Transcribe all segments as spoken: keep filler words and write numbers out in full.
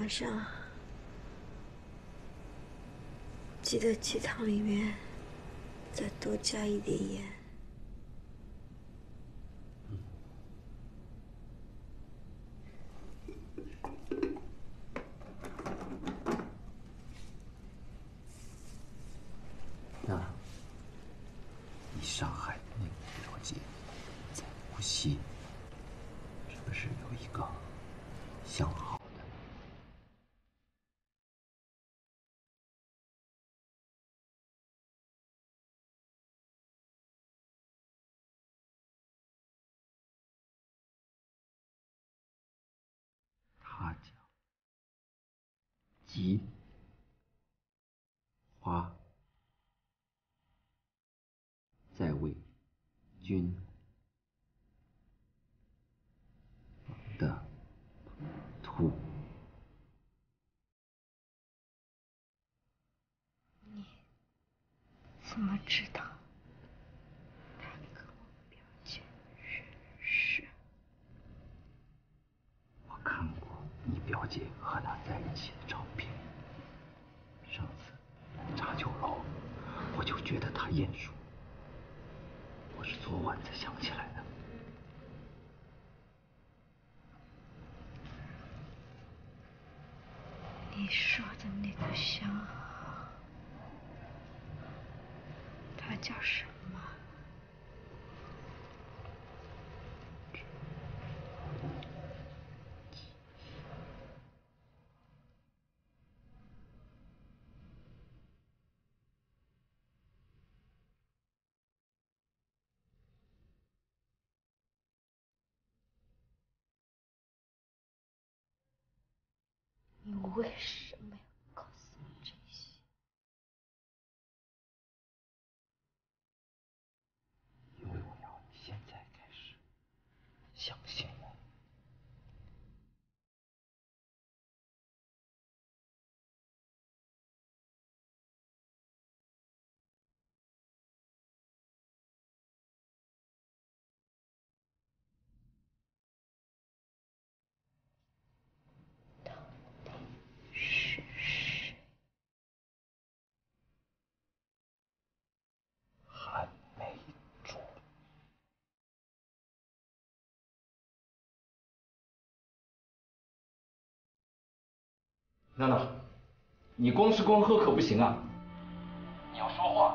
晚上记得鸡汤里面再多加一点盐。 那，你伤害那个表姐在无锡，是不是有一个相好的？他讲吉花在为君的土。 你怎么知道他跟我表姐认识？ 我看过你表姐和他在一起的照片。上次来茶酒楼，我就觉得他眼熟。我是昨晚才想起来的。 你说的那个相好，他叫什么？你为什么要告诉我这些？ 因为我要你现在开始相信我。 到底是谁？ 还没煮。娜娜，你光吃光喝可不行啊！你要说话。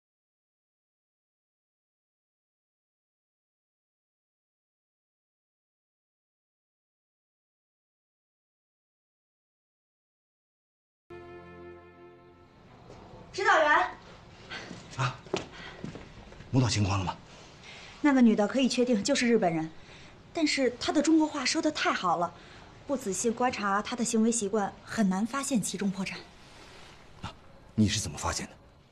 指导员， 啊，摸到情况了吗？ 那个女的可以确定就是日本人，但是她的中国话说得太好了，不仔细观察她的行为习惯，很难发现其中破绽。 啊，你是怎么发现的？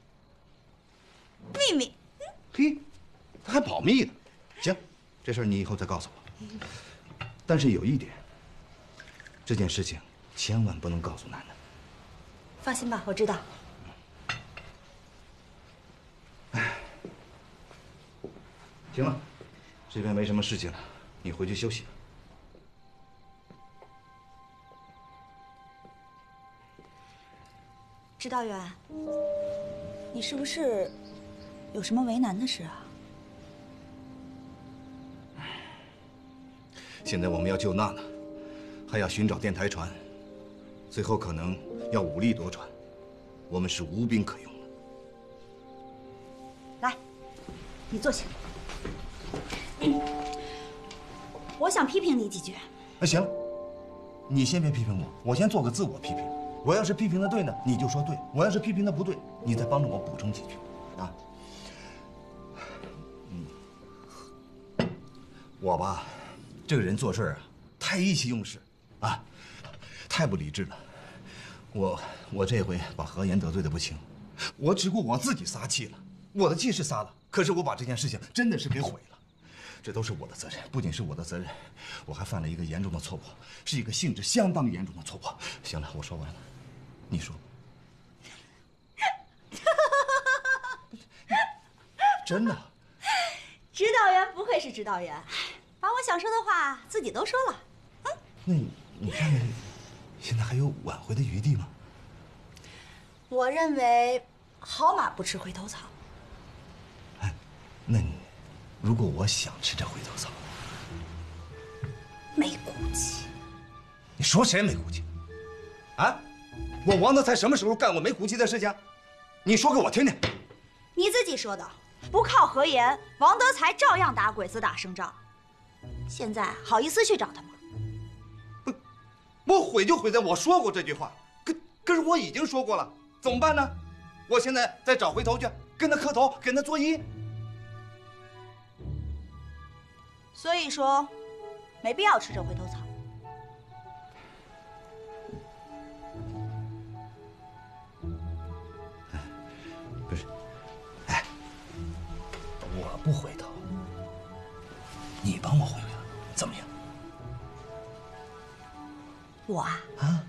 秘密。 嘿，他还保密呢。行，这事儿你以后再告诉我。但是有一点，这件事情千万不能告诉楠楠。 放心吧，我知道。 哎，行了，这边没什么事情了，你回去休息吧。 指导员，你是不是有什么为难的事啊？ 现在我们要救娜娜，还要寻找电台船，最后可能要武力夺船，我们是无兵可用。 来，你坐下。我想批评你几句。 那行，你先别批评我，我先做个自我批评。我要是批评的对呢，你就说对；我要是批评的不对，你再帮着我补充几句，啊。嗯，我吧，这个人做事啊，太意气用事，啊，太不理智了。我我这回把何言得罪的不轻，我只顾我自己撒气了。我的气是撒了，可是我把这件事情真的是给毁了，这都是我的责任，不仅是我的责任，我还犯了一个严重的错误，是一个性质相当严重的错误。行了，我说完了，你说。真的？ 指导员不愧是指导员，把我想说的话自己都说了。嗯， 那你你看现在还有挽回的余地吗？ 我认为，好马不吃回头草。 哎，那你，如果我想吃这回头草， 没骨气。 你说谁没骨气？啊？我王德才什么时候干过没骨气的事情？你说给我听听。 你自己说的，不靠何言，王德才照样打鬼子打胜仗。现在好意思去找他吗？ 不，我悔就悔在我说过这句话，可可是我已经说过了，怎么办呢？我现在再找回头去，跟他磕头，跟他作揖。 所以说，没必要吃这回头草。 不是，哎，我不回头，你帮我回回他，怎么样？ 我啊， 啊？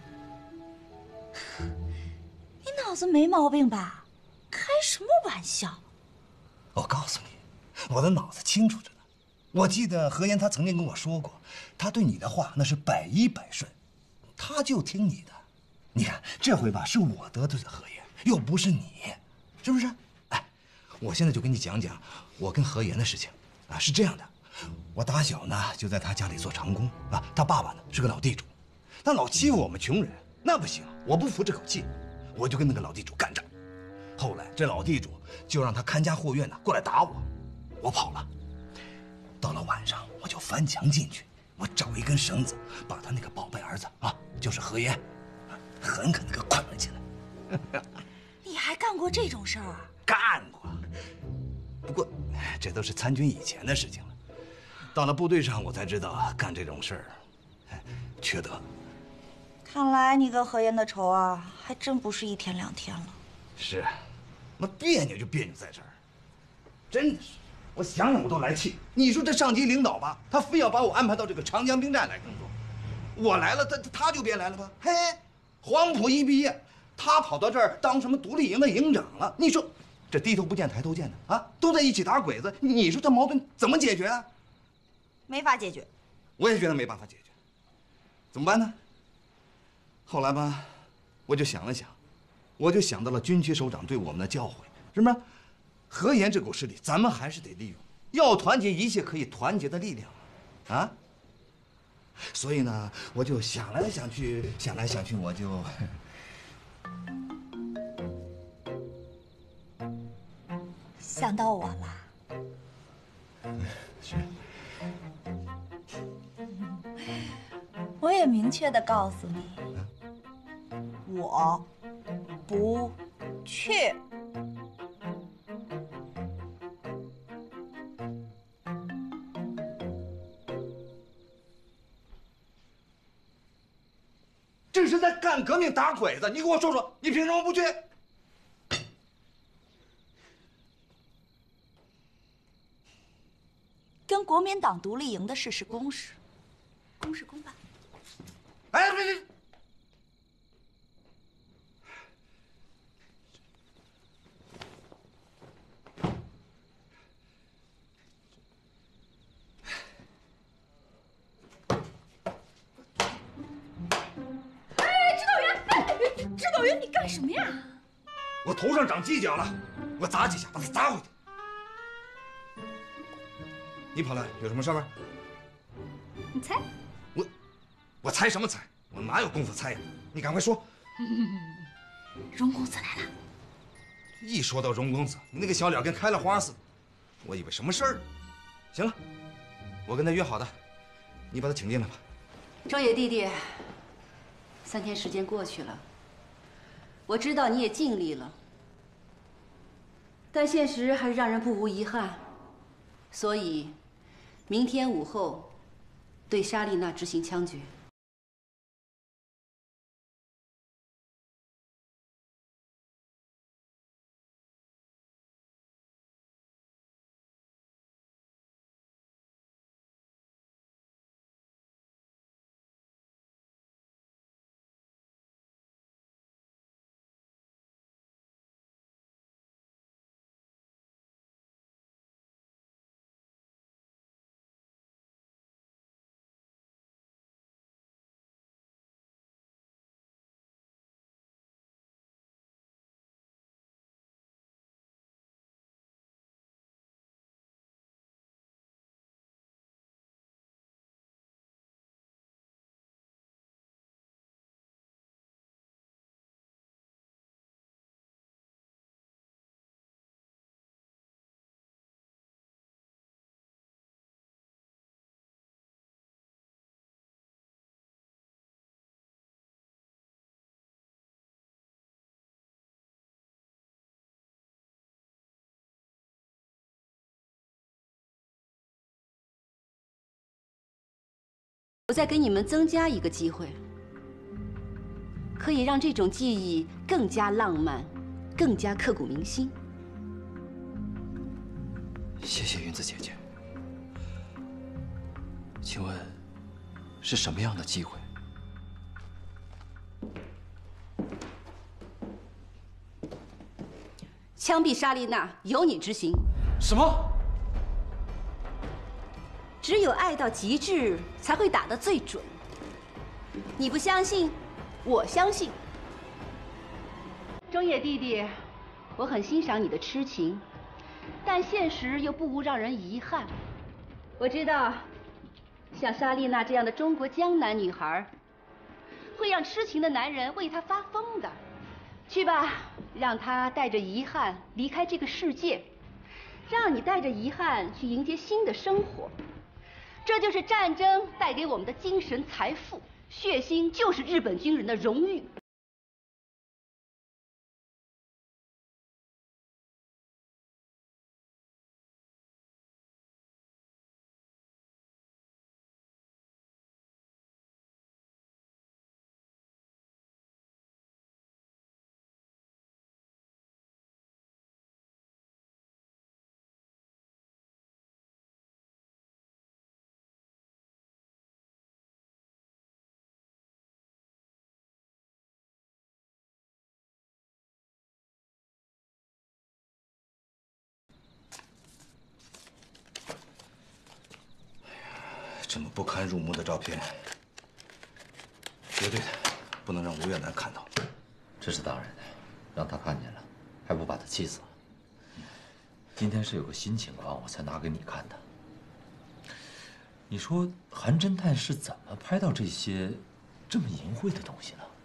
你脑子没毛病吧？开什么玩笑？ 我告诉你，我的脑子清楚着呢。我记得何言他曾经跟我说过，他对你的话那是百依百顺，他就听你的。你看这回吧，是我得罪了何言，又不是你，是不是？哎，我现在就跟你讲讲我跟何言的事情啊。是这样的，我打小呢就在他家里做长工啊，他爸爸呢是个老地主，他老欺负我们穷人，那不行，我不服这口气，我就跟那个老地主干仗。后来这老地主就让他看家护院的过来打我，我跑了。到了晚上，我就翻墙进去，我找一根绳子，把他那个宝贝儿子啊，就是何言，狠狠地给捆了起来。 你还干过这种事儿？ 干过，不过这都是参军以前的事情了。到了部队上，我才知道干这种事儿，缺德。 看来你跟何言的仇啊，还真不是一天两天了。 是，那别扭就别扭在这儿，真的是。我想想我都来气。你说这上级领导吧，他非要把我安排到这个长江兵站来工作，我来了，他他就别来了吧？嘿，黄埔一毕业，他跑到这儿当什么独立营的营长了？你说这低头不见抬头见的啊，都在一起打鬼子，你说这矛盾怎么解决啊？ 没法解决。 我也觉得没办法解决，怎么办呢？后来吧，我就想了想，我就想到了军区首长对我们的教诲，是不是？何言这股势力，咱们还是得利用，要团结一切可以团结的力量，啊！所以呢，我就想来想去，想来想去，我就想到我了。 是。 我也明确的告诉你，我不去。 这是在干革命打鬼子，你给我说说，你凭什么不去？ 跟国民党独立营的事是公事，公事公办。 哎，别别！ 指导员，你干什么呀？ 我头上长犄角了，我砸几下，把它砸回去。你跑来有什么事儿？ 你猜？ 我，我猜什么猜？我哪有功夫猜呀？你赶快说。 荣公子来了。 一说到荣公子，你那个小脸跟开了花似的，我以为什么事儿呢？行了，我跟他约好的，你把他请进来吧。 中野弟弟，三天时间过去了，我知道你也尽力了，但现实还是让人不无遗憾，所以，明天午后，对莎莉娜执行枪决。 我再给你们增加一个机会，可以让这种记忆更加浪漫，更加刻骨铭心。 谢谢云子姐姐。请问，是什么样的机会？ 枪毙莎莉娜由你执行。 什么？ 只有爱到极致，才会打得最准。你不相信，我相信。中野弟弟，我很欣赏你的痴情，但现实又不无让人遗憾。我知道，像莎莉娜这样的中国江南女孩，会让痴情的男人为她发疯的。去吧，让她带着遗憾离开这个世界，让你带着遗憾去迎接新的生活。这就是战争带给我们的精神财富，血腥就是日本军人的荣誉。 这么不堪入目的照片，绝对的不能让吴月楠看到。 这是当然的，让他看见了，还不把他气死了？今天是有个新情况，我才拿给你看的。你说韩侦探是怎么拍到这些这么淫秽的东西呢？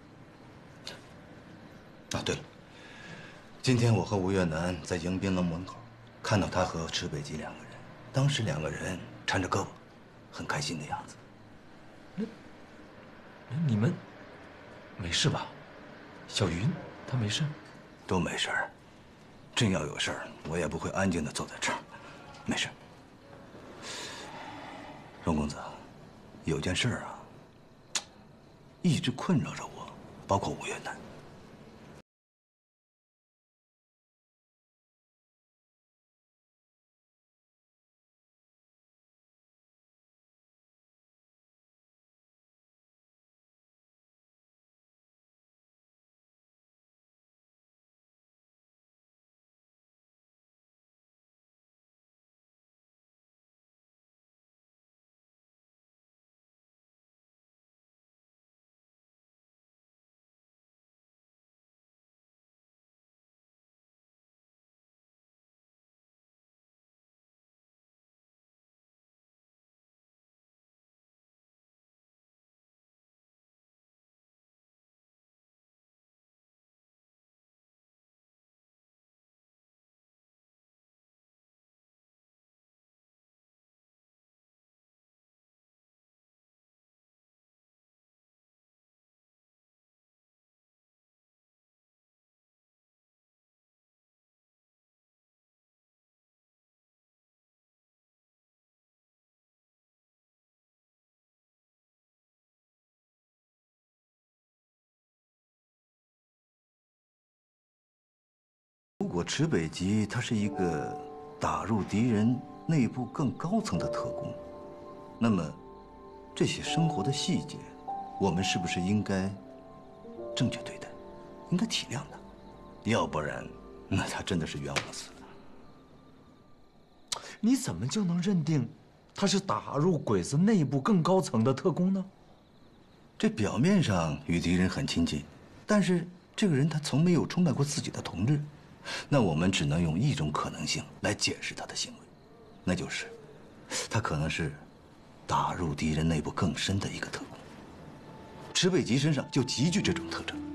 啊，对了，今天我和吴月楠在迎宾楼门口看到他和池北吉两个人，当时两个人缠着胳膊，很开心的样子。 那那你们没事吧？小云她没事？ 都没事儿。真要有事儿，我也不会安静的坐在这儿。没事。荣公子，有件事啊，一直困扰着我，包括吴月楠。如果池北吉他是一个打入敌人内部更高层的特工，那么这些生活的细节，我们是不是应该正确对待，应该体谅他？要不然，那他真的是冤枉死了。 你怎么就能认定他是打入鬼子内部更高层的特工呢？ 这表面上与敌人很亲近，但是这个人他从没有出卖过自己的同志。那我们只能用一种可能性来解释他的行为，那就是他可能是打入敌人内部更深的一个特工。池北吉身上就极具这种特征。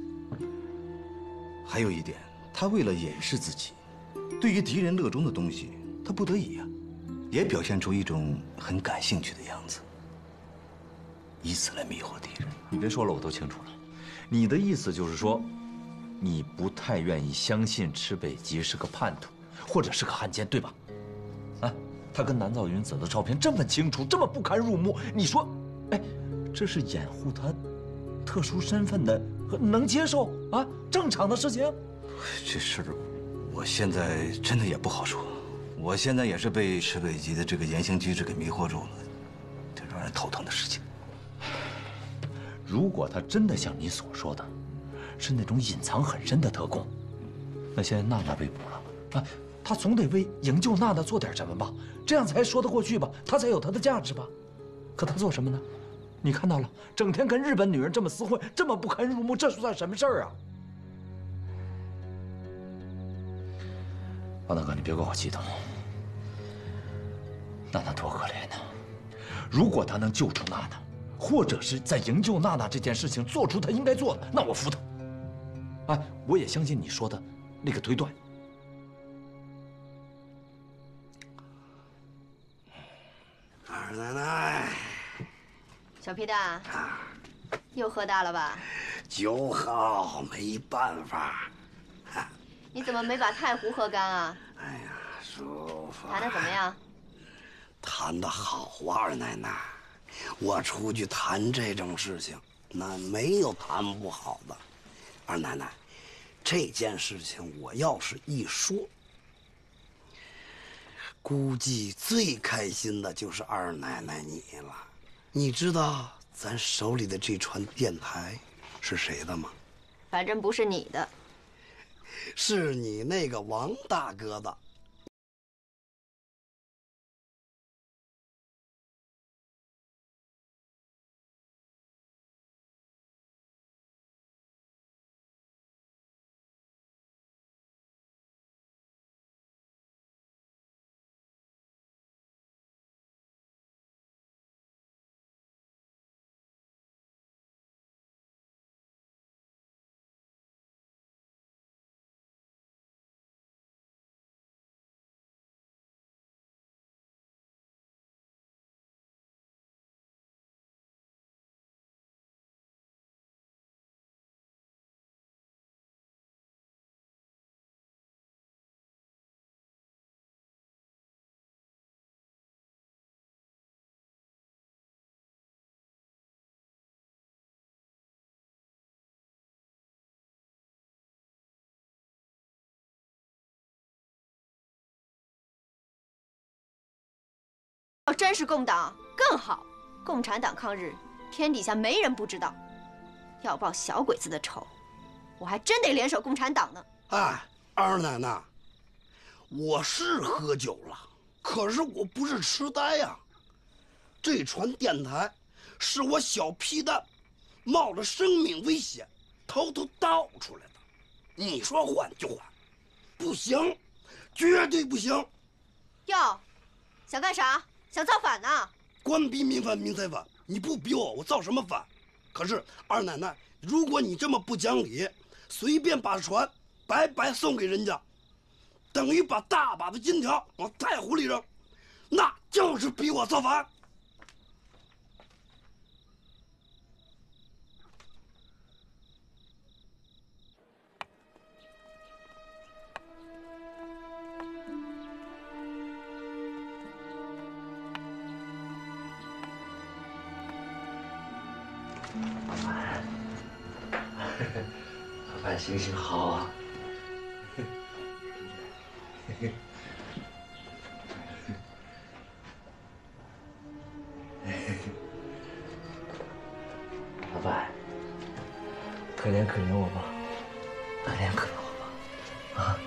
还有一点，他为了掩饰自己，对于敌人乐衷的东西，他不得已呀、啊，也表现出一种很感兴趣的样子，以此来迷惑敌人。 你别说了，我都清楚了。你的意思就是说，你不太愿意相信池北吉是个叛徒，或者是个汉奸，对吧？啊，他跟南造云子的照片这么清楚，这么不堪入目，你说，哎， 哎，这是掩护他特殊身份的和能接受啊正常的事情。 这事儿，我现在真的也不好说。我现在也是被池北吉的这个言行举止给迷惑住了，这让人头疼的事情。 如果他真的像你所说的，是那种隐藏很深的特工，那现在娜娜被捕了啊，他总得为营救娜娜做点什么吧，这样才说得过去吧，他才有他的价值吧。可他做什么呢？你看到了，整天跟日本女人这么厮混，这么不堪入目，这算什么事儿啊？王大哥，你别怪我激动。娜娜多可怜呐！如果他能救出娜娜，或者是在营救娜娜这件事情做出他应该做的，那我服他。哎，我也相信你说的那个推断。 二奶奶， 小皮蛋，又喝大了吧？ 酒好，没办法。 你怎么没把太湖喝干啊？ 哎呀，舒服。 谈的怎么样？ 谈得好啊，二奶奶。我出去谈这种事情，那没有谈不好的。二奶奶，这件事情我要是一说，估计最开心的就是二奶奶你了。你知道咱手里的这船电台是谁的吗？ 反正不是你的。 是你那个王大哥的。 要真是共党更好，共产党抗日，天底下没人不知道。要报小鬼子的仇，我还真得联手共产党呢。 哎，二奶奶，我是喝酒了，可是我不是痴呆呀。这船电台是我小皮蛋冒着生命危险偷偷盗出来的。你说换就换，不行，绝对不行。 哟，想干啥？想造反呢？ 官逼民反，民才反。你不逼我，我造什么反？可是二奶奶，如果你这么不讲理，随便把船白白送给人家，等于把大把的金条往太湖里扔，那就是逼我造反。 老板行行好啊！老板，可怜可怜我吧，可怜可怜我吧，啊！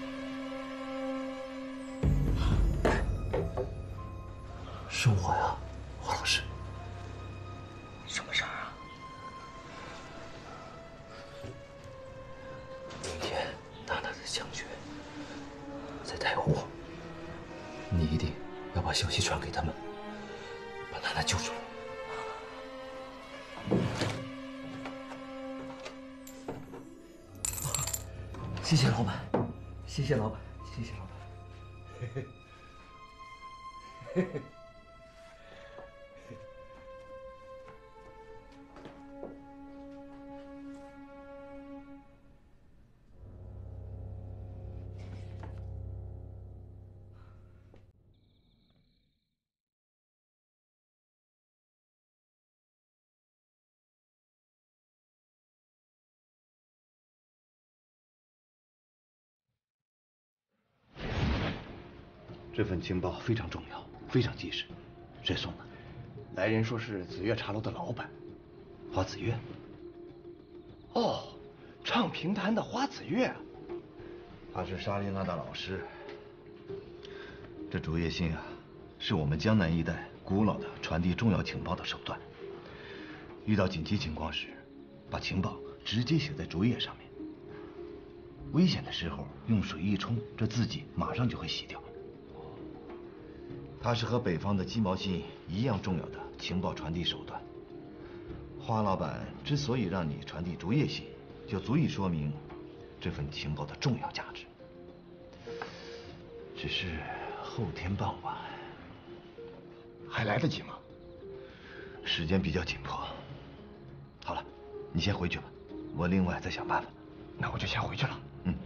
是我呀，黄老师。什么事儿啊？明天娜娜的降学在太湖，你一定要把消息传给他们，把娜娜救出来。谢谢老板，谢谢老板，谢谢老板。嘿嘿，嘿嘿。 这份情报非常重要，非常及时。谁送的？ 来人说是紫月茶楼的老板， 花紫月。 哦，唱评弹的花紫月， 他是莎莉娜的老师。这竹叶信啊，是我们江南一带古老的传递重要情报的手段。遇到紧急情况时，把情报直接写在竹叶上面。危险的时候用水一冲，这字迹马上就会洗掉。它是和北方的鸡毛信一样重要的情报传递手段。花老板之所以让你传递竹叶信，就足以说明这份情报的重要价值。只是后天傍晚， 还来得及吗？ 时间比较紧迫。好了，你先回去吧，我另外再想办法。 那我就先回去了。 嗯。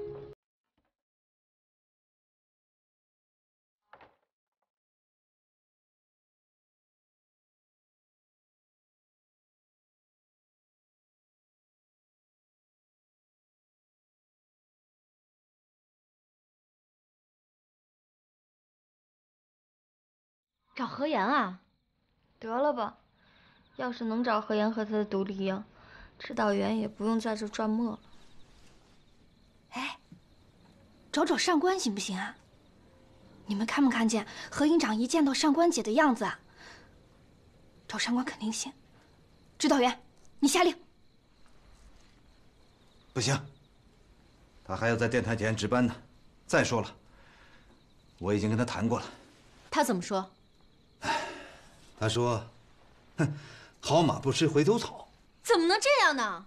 找何言啊？得了吧，要是能找何言和他的独立一样，指导员也不用在这转磨了。 哎，找找上官行不行啊？你们看没看见何营长一见到上官姐的样子啊？找上官肯定行。指导员，你下令。 不行，他还要在电台前值班呢。再说了，我已经跟他谈过了。 他怎么说？ 他说：“哼，好马不吃回头草。” 怎么能这样呢？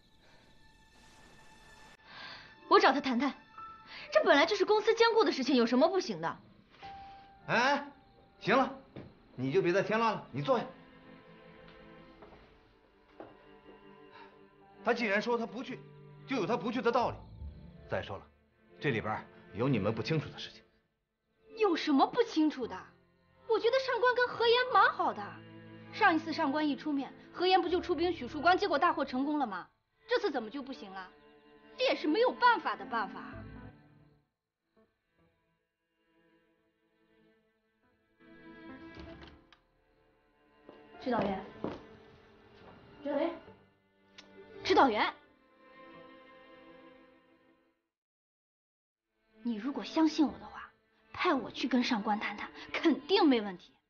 我找他谈谈，这本来就是公司兼顾的事情，有什么不行的？ 哎，行了，你就别再添乱了，你坐下。他既然说他不去，就有他不去的道理。再说了，这里边有你们不清楚的事情。 有什么不清楚的？我觉得上官跟何言蛮好的。上一次上官一出面，何言不就出兵许树关，结果大获成功了吗？这次怎么就不行了？这也是没有办法的办法。指导员，指导员，指导员，你如果相信我的话，派我去跟上官谈谈，肯定没问题。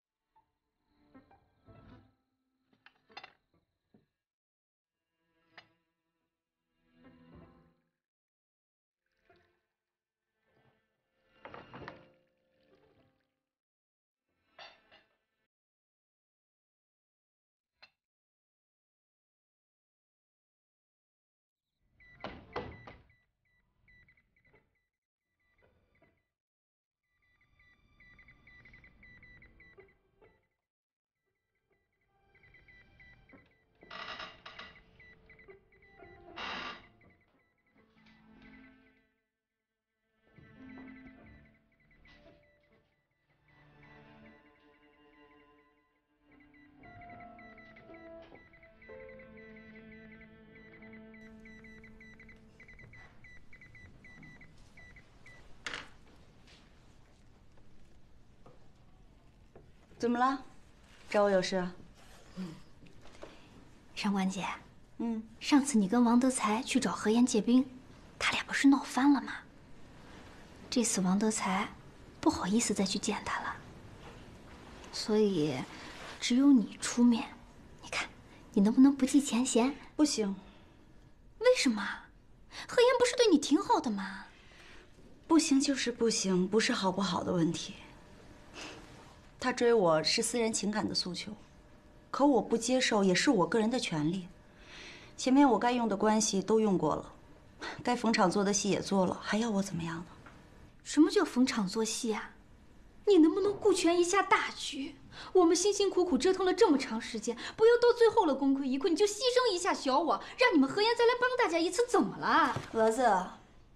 怎么了？找我有事？ 嗯。上官姐， 嗯， 上次你跟王德才去找何言借兵，他俩不是闹翻了吗？这次王德才不好意思再去见他了，所以只有你出面。你看，你能不能不计前嫌？ 不行。 为什么？何言不是对你挺好的吗？ 不行就是不行，不是好不好的问题。他追我是私人情感的诉求，可我不接受也是我个人的权利。前面我该用的关系都用过了，该逢场做的戏也做了，还要我怎么样呢？ 什么叫逢场作戏啊？你能不能顾全一下大局？我们辛辛苦苦折腾了这么长时间，不要到最后了功亏一篑，你就牺牲一下小我，让你们何言再来帮大家一次，怎么了？ 蛾子，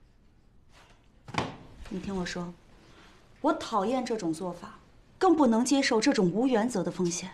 你听我说，我讨厌这种做法，更不能接受这种无原则的风险。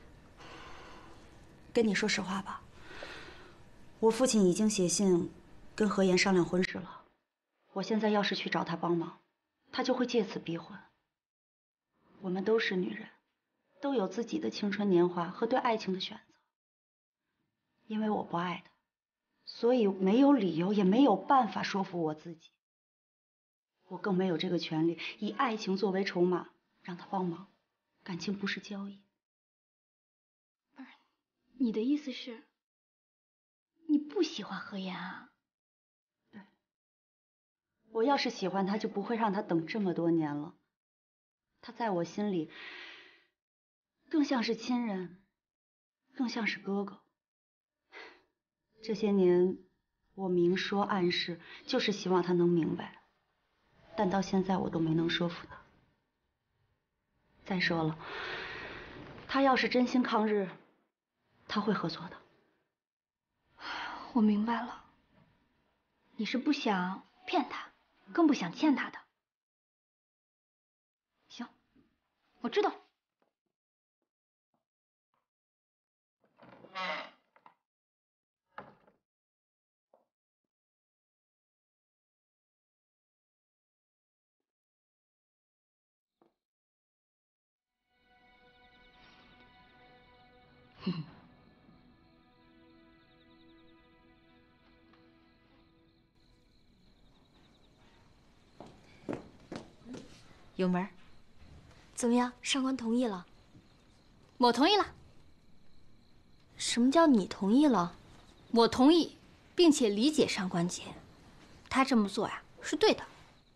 跟你说实话吧，我父亲已经写信跟何言商量婚事了。我现在要是去找他帮忙，他他就会借此逼婚。我们都是女人，都有自己的青春年华和对爱情的选择。因为我不爱他，所以没有理由，也没有办法说服我自己。我更没有这个权利以爱情作为筹码让他帮忙。感情不是交易。 不是，你的意思是，你不喜欢何言啊？ 对，我要是喜欢他，就不会让他等这么多年了。他在我心里更像是亲人，更像是哥哥。这些年我明说暗示，就是希望他能明白，但到现在我都没能说服他。再说了，他要是真心抗日，他会合作的。 我明白了，你是不想骗他，更不想欠他的。行，我知道。 有门儿，怎么样？上官同意了？ 我同意了。 什么叫你同意了？ 我同意，并且理解上官姐，她这么做呀是对的。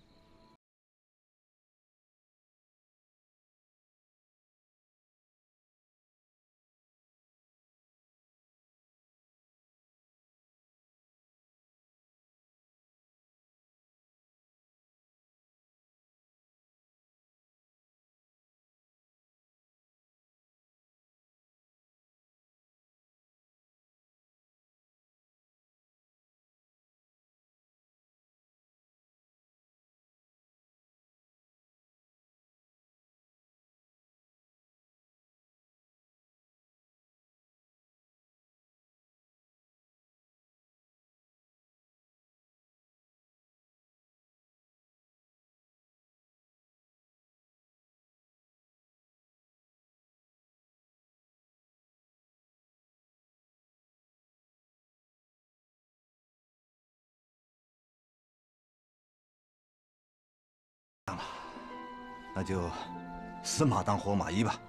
那就死马当活马医吧。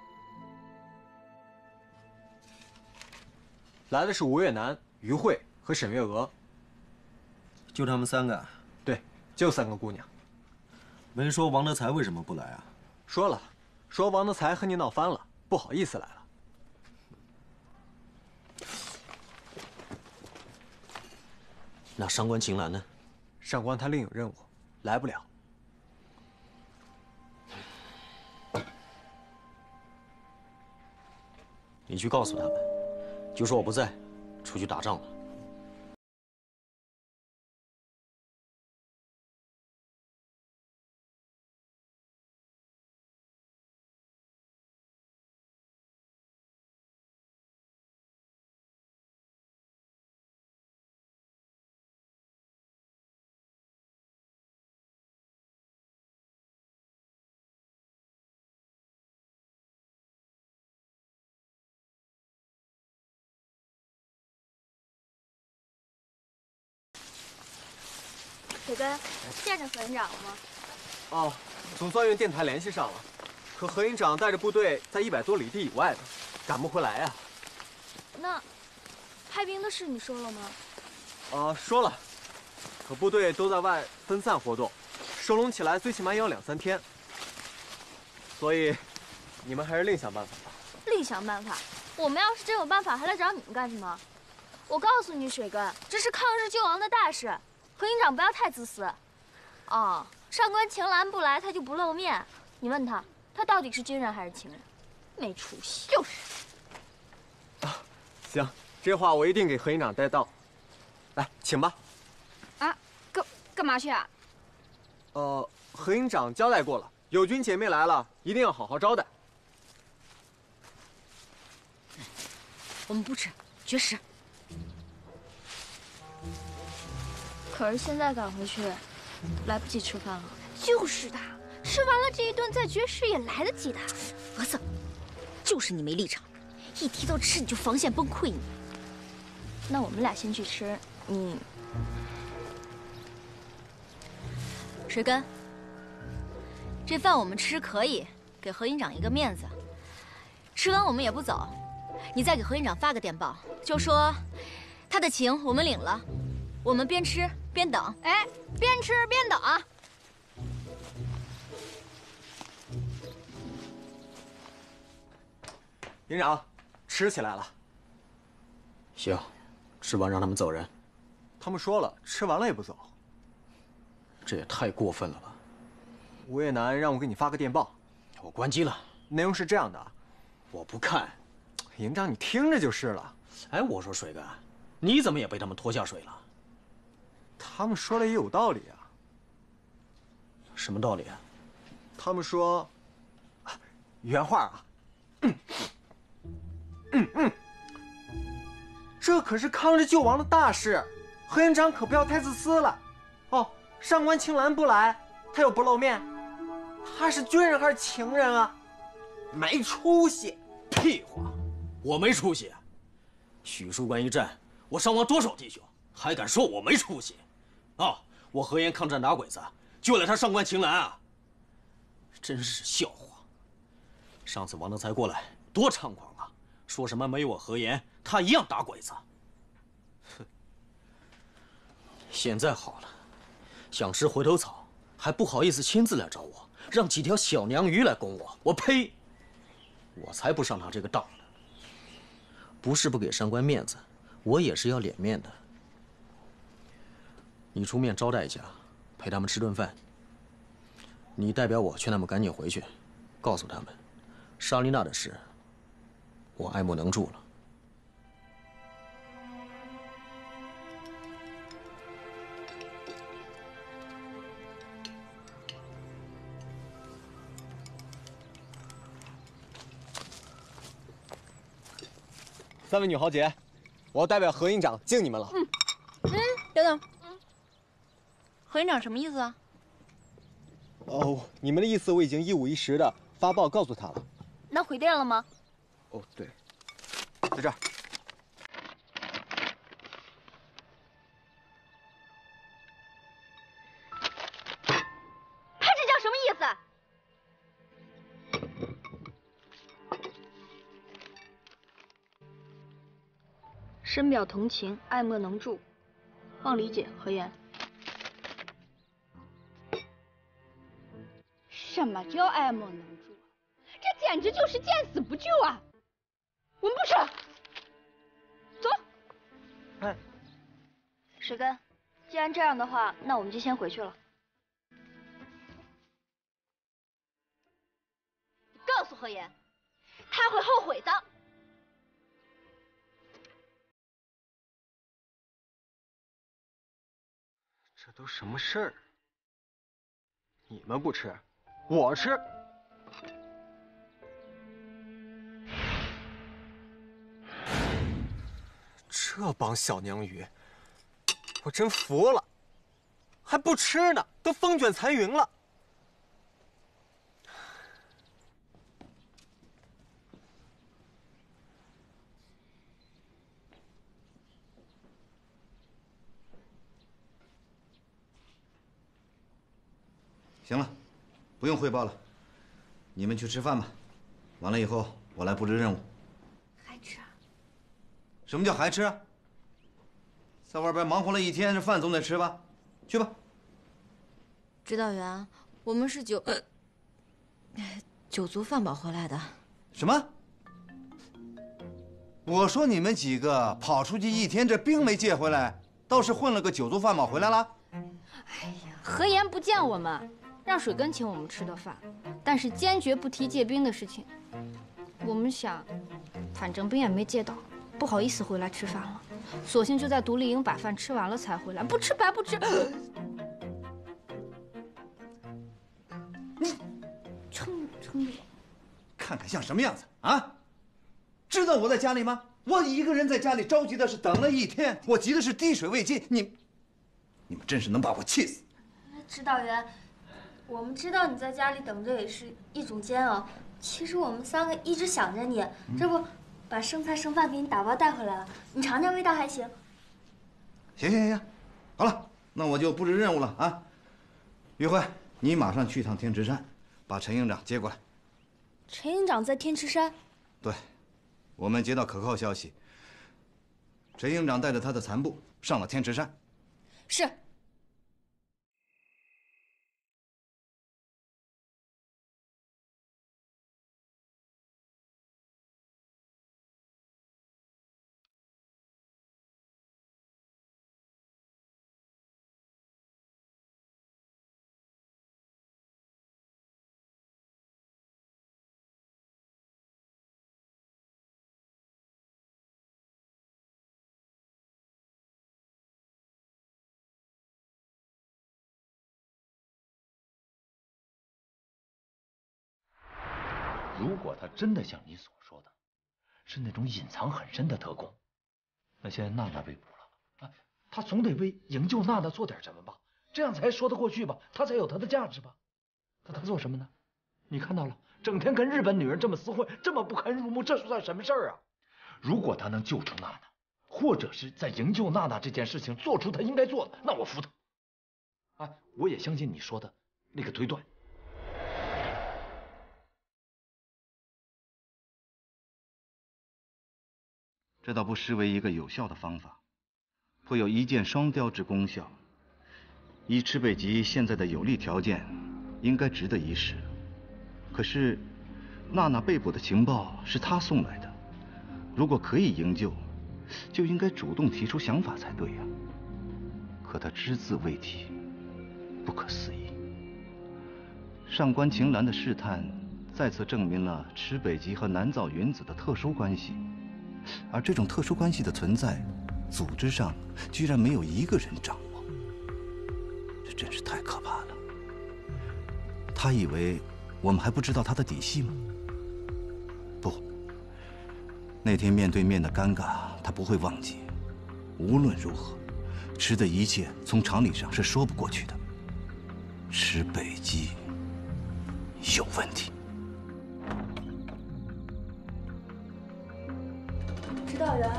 来的是吴越南、于慧和沈月娥， 就他们三个？ 对，就三个姑娘。 没说王德才为什么不来啊？ 说了，说王德才和你闹翻了，不好意思来了。 那上官晴岚呢？ 上官他另有任务，来不了。 你去告诉他们，就说我不在，出去打仗了。 铁根，见着何营长了吗？ 哦，总算用电台联系上了，可何营长带着部队在一百多里地以外呢，赶不回来呀。 那派兵的事你说了吗？ 啊，说了，可部队都在外分散活动，收拢起来最起码也要两三天，所以你们还是另想办法吧。 另想办法？我们要是真有办法，还来找你们干什么？我告诉你，水根，这是抗日救亡的大事。 何营长不要太自私。哦，上官晴岚不来，他就不露面。你问他，他到底是军人还是情人？没出息。 就是。 啊，行，这话我一定给何营长带到。来，请吧。 啊，干干嘛去啊？ 呃，何营长交代过了，友军姐妹来了，一定要好好招待。 我们不吃，绝食。 可是现在赶回去，来不及吃饭了。 就是的，吃完了这一顿再绝食也来得及的。 儿子，就是你没立场，一提到吃你就防线崩溃你。 那我们俩先去吃，你水根，这饭我们吃可以，给何营长一个面子。吃完我们也不走，你再给何营长发个电报，就说他的情我们领了，我们边吃边等。 哎，边吃边等啊！ 营长，吃起来了。 行，吃完让他们走人。 他们说了，吃完了也不走。 这也太过分了吧！ 吴越南让我给你发个电报， 我关机了。 内容是这样的， 我不看。 营长，你听着就是了。 哎，我说水哥，你怎么也被他们拖下水了？ 他们说的也有道理啊。 什么道理啊？ 他们说，原话啊，嗯嗯嗯，这可是抗日救亡的大事，何营长可不要太自私了。哦，上官青兰不来，他又不露面，他是军人还是情人啊？没出息！ 屁话，我没出息。许树关一战，我伤亡多少弟兄，还敢说我没出息？啊，我何言抗战打鬼子，就赖他上官青兰啊！真是笑话。上次王德才过来多猖狂啊，说什么没有我何言，他一样打鬼子。哼，现在好了，想吃回头草，还不好意思亲自来找我，让几条小娘鱼来供我，我呸！我才不上他这个当呢。不是不给上官面子，我也是要脸面的。你出面招待一下，陪他们吃顿饭。你代表我劝他们赶紧回去，告诉他们，莎莉娜的事，我爱莫能助了。 三位女豪杰，我要代表何营长敬你们了。 嗯嗯，等等，何营长什么意思啊？ 哦，你们的意思我已经一五一十的发报告诉他了。 那回电了吗？ 哦，对，在这儿。 他这叫什么意思？ 深表同情，爱莫能助，望理解。何言？ 什么叫爱莫能助？这简直就是见死不救啊！我们不吃了，走。 哎， 水根，既然这样的话，那我们就先回去了。 告诉何言，他会后悔的。 这都什么事儿？你们不吃，我吃。这帮小娘鱼，我真服了，还不吃呢，都风卷残云了。 行了，不用汇报了，你们去吃饭吧。完了以后，我来布置任务。 还吃啊？ 什么叫还吃啊？在外边忙活了一天，这饭总得吃吧？去吧。 指导员，我们是酒酒足饭饱回来的。 什么？我说你们几个跑出去一天，这兵没借回来，倒是混了个酒足饭饱回来了。 哎呀，何言不见我们，让水根请我们吃的饭，但是坚决不提借兵的事情。我们想，反正兵也没借到，不好意思回来吃饭了，索性就在独立营把饭吃完了才回来，不吃白不吃。你撑撑着， 看看像什么样子啊？知道我在家里吗？我一个人在家里着急的是等了一天，我急的是滴水未进。你，你们真是能把我气死！ 指导员， 我们知道你在家里等着也是一种煎熬。其实我们三个一直想着你，嗯、这不，把剩菜剩饭给你打包带回来了，你尝尝味道还行。 行行行，好了，那我就布置任务了啊。于慧，你马上去趟天池山，把陈营长接过来。 陈营长在天池山？ 对，我们接到可靠消息，陈营长带着他的残部上了天池山。 是。 如果他真的像你所说的，是那种隐藏很深的特工，那现在娜娜被捕了啊，他总得为营救娜娜做点什么吧，这样才说得过去吧，他才有他的价值吧。可他做什么呢？你看到了，整天跟日本女人这么私会，这么不堪入目，这算什么事儿啊？如果他能救出娜娜，或者是在营救娜娜这件事情做出他应该做的，那我服他。啊，我也相信你说的那个推断。 这倒不失为一个有效的方法，会有一箭双雕之功效。以池北吉现在的有利条件，应该值得一试。可是，娜娜被捕的情报是他送来的，如果可以营救，就应该主动提出想法才对呀。可他只字未提，不可思议。上官晴岚的试探，再次证明了池北吉和南诏云子的特殊关系。而这种特殊关系的存在，组织上居然没有一个人掌握，这真是太可怕了。他以为我们还不知道他的底细吗？不，那天面对面的尴尬，他不会忘记。无论如何，池的一切从常理上是说不过去的。池北基有问题。 指导员，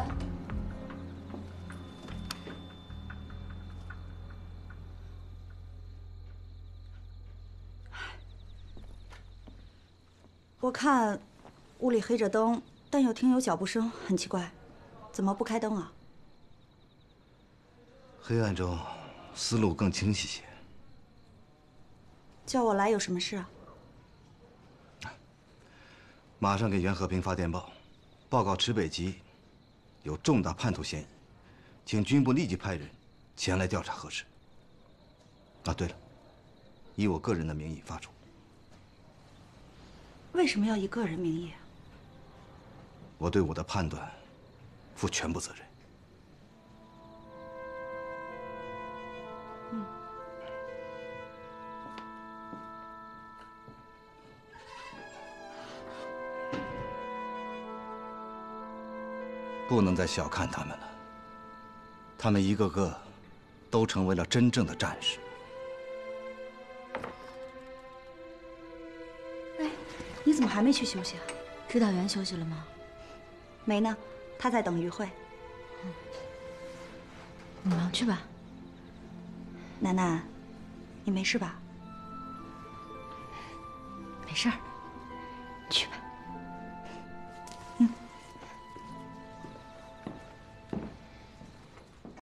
我看屋里黑着灯，但又听有脚步声，很奇怪，怎么不开灯啊？ 黑暗中，思路更清晰些。 叫我来有什么事啊？ 马上给袁和平发电报，报告池北吉有重大叛徒嫌疑，请军部立即派人前来调查核实。啊，对了，以我个人的名义发出。 为什么要以个人名义？ 我对我的判断负全部责任。 嗯。 不能再小看他们了，他们一个个都成为了真正的战士。 哎，你怎么还没去休息啊？ 指导员休息了吗？ 没呢，他在等于慧。 嗯，你忙去吧。 楠楠，你没事吧？ 没事儿，去吧。